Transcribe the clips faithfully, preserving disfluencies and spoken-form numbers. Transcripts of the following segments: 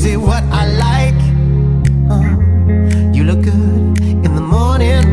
see what I like. uh, You look good in the morning,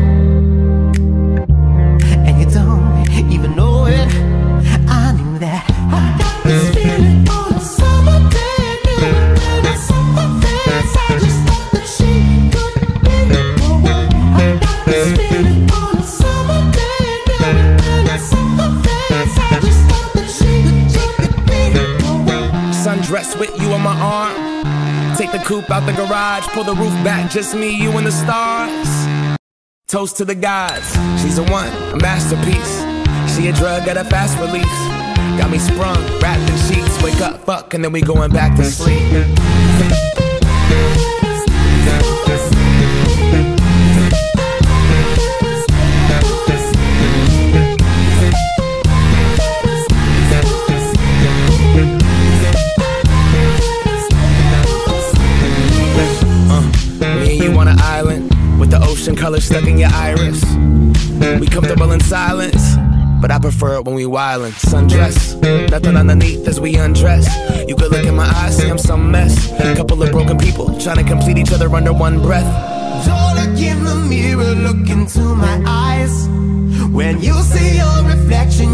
and you don't even know it. I knew that. I got this feeling on a summer day, and I saw her face. I just thought that she could be the one. I got this feeling on a summer day, and I saw her face. I just thought that she could, she could be the one. Sundress with you on my arm. Take the coupe out the garage, pull the roof back, just me, you and the stars. Toast to the gods, she's a one, a masterpiece. She a drug at a fast release. Got me sprung, wrapped in sheets. Wake up, fuck, and then we going back to sleep. On an island with the ocean color stuck in your iris. We comfortable in silence, but I prefer it when we wildin'. Sundress, nothing underneath as we undress. You could look in my eyes, see I'm some mess. Couple of broken people trying to complete each other under one breath. Don't look in the mirror, look into my eyes. When you see your reflection,